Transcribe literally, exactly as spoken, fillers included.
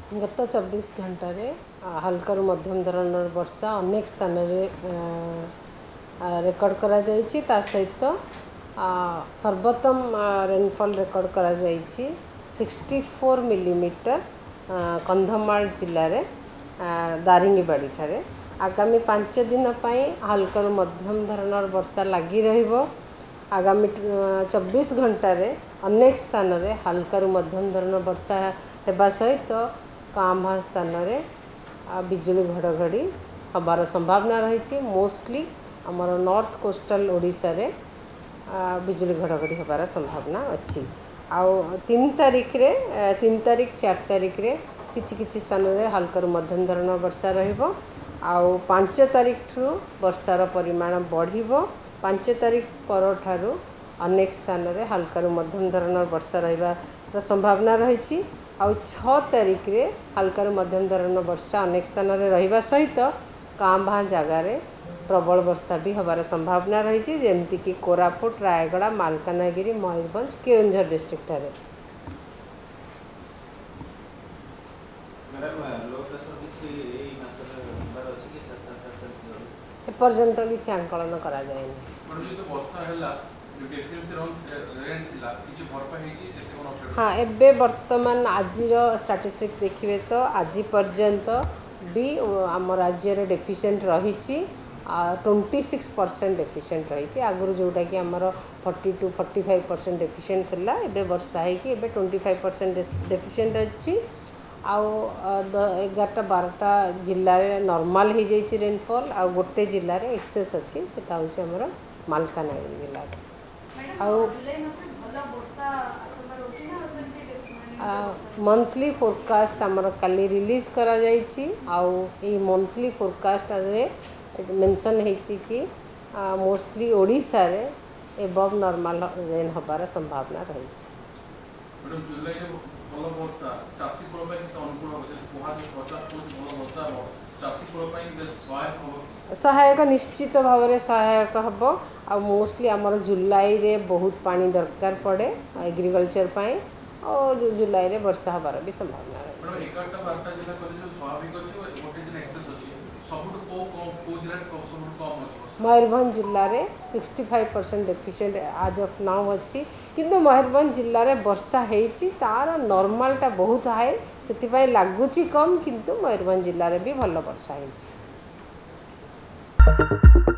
गत चौबीस घंटे हल्का मध्यम धरणर वर्षा अनेक स्थान रेकर्ड करा जायछि। ता सहित सर्वोत्तम रेनफॉल रेकर्ड करा जायछि चौंसठ मिलीमीटर कंधमाल जिले में दारिंगीबाड़ी ठारे। आगामी पांच दिन पाई हल्का मध्यम धरणर वर्षा लगी रहिबो। आगामी चौबीस घंटे अनेक स्थान रे हल्का मध्यम धरणर वर्षा हेबा सहित काम स्थान रे बिजुली घड़घड़ी हबार संभावना रही। मोस्टली आमर नॉर्थ कोस्टल ओडिशा रे बिजुली घड़घड़ी हबार संभावना अच्छी। आउ तीन तारीख रे तीन तारीख चार तारीख रे किछि किछि स्थान रे हल्का मध्यम धरणर वर्षा रहिबो। आउ पांच तारीख ठू वर्षार परिमाण बढ़िबो। पांच तारीख पर ठारू अनेक स्थान रे हल्का मध्यम धरणर वर्षा रहिबार संभावना रही। आउ छह तारीख रे हल्का मध्यम धरणर वर्षा अनेक स्थान रे रहिबा सहित कां भां जगार प्रबल वर्षा भी हबार संभावना रही। जेमती कि कोरापुट, रायगड़ा, मालकानगिरी, मयूरभंज, केउंझर डिस्ट्रिक्ट ठारे। एपर्यंत किसी आंकलन करा जाए। हाँ, एबे वर्तमान आजिर स्टैटिस्टिक्स देखिए तो आज पर्यंत भी आम राज्य रे डेफिशिएंट रही ट्वेंटी सिक्स परसेंट डेफिशिएंट रही। आगुरी जोटा कि आमर forty two forty five percent deficient थिला, एबे वर्षा है कि एबे ट्वेंटी फाइव परसेंट डेफिशिएंट अच्छी। आउ एगारटा बारटा जिले में नॉर्मल हो जाइए रेनफॉल। आउ गोटे जिले में एक्सेस अच्छी, सेटा होची हमर मालकानगिरी जिला। आउ मंथली फोरकास्ट आमर काली रिलीज करा जाइछि। आउ ए मंथली फोरकास्ट रे मेंशन हेछि कि मोस्टली ओडिशा रे एबव नॉर्मल रेन हबार संभावना रही। मैडम जुलाई रे भलो वर्षा चासी कोल पई त अनुकूल हो जे कोहा पचास परसेंट भलो वर्षा हो चासी कोल पई बेस सहायक हो। सहायक निश्चित भाव में सहायक हम। आ मोस्टली आमर जुलाई रे बहुत पानी दरकार पड़े एग्रीकल्चर पाई और जुलाई रे वर्षा हबार भी संभावना है। मैडम एगारटा बारटा जिला कर जो स्वाभाविक अछि गोटे जिला एक्सेस अछि सबुट को को जिला को सबुट कम अछि। मयूरभंज जिले में sixty five percent deficient as of now अच्छी। किंतु मयूरभंज जिले में वर्षा हेछि तार नॉर्मलटा बहुत हाई से लगुच कम, किंतु मयूरभंज जिले में भी भल वर्षा हेछि।